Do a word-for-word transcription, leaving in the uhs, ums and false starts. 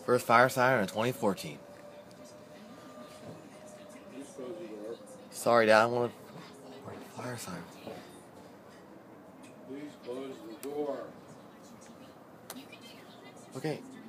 First fire siren in twenty fourteen. Please close the door. Sorry, Dad. I want to fire siren. Please close the door. Okay.